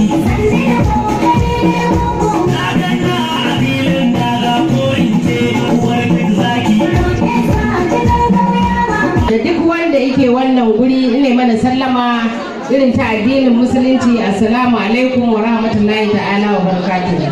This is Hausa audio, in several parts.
Da duk wanda yake wannan guri ina mana sallama irin ta addinin musulunci, assalamu alaikum wa rahmatullahi ta'ala wa barakatuh.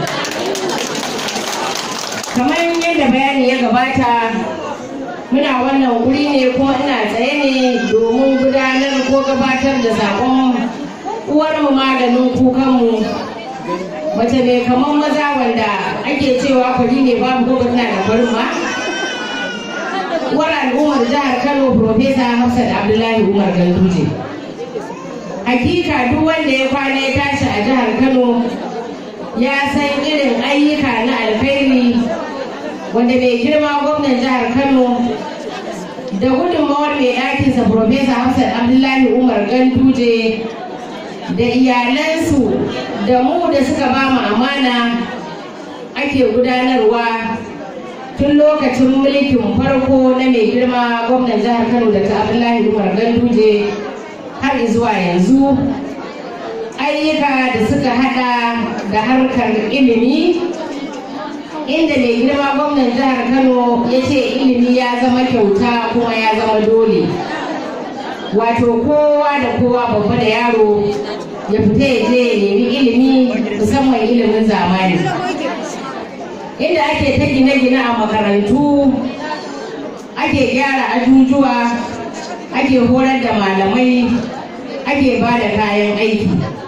Kamar yadda bayani ya gabata, muna wannan guri ne kuma ina tsaye ne domin gudanar ko gabatar da sakon uwarmu maganin kukanmu, mace mai kamar maza wanda ake cewa kwari ne babu gobe tana da farin ma. Uwar al'ummar jihar Kano Profesa Hafsat Abdullahi Umar Ganduje. Hakika duk wanda ya kwana ya tashi a jihar Kano ya san irin ayyuka na alkhairi wanda mai girma gwamnan jihar Kano da gudunmawar mai ɗakinsa Profesa Hafsat Abdullahi Umar Ganduje da iyalansu da mu da suka ba mu amana ake gudanarwa tun lokacin mulkin farko na mai girma gwamnan jihar Kano da Abdullahi Umar Ganduje har zuwa yanzu. Ayyuka da suka hada da harkar ilimi, inda mai girma gwamnan jihar Kano ya ce ilimi ya zama kyauta kuma ya zama dole, wato kowa da kowa babba da yaro ya fita ya je ya nemi ilimi, musamman ilimin zamani, inda ake ta gine-gine a makarantu, ake gyara ajujuwa, ake horar da malamai, ake ba da kayan aiki.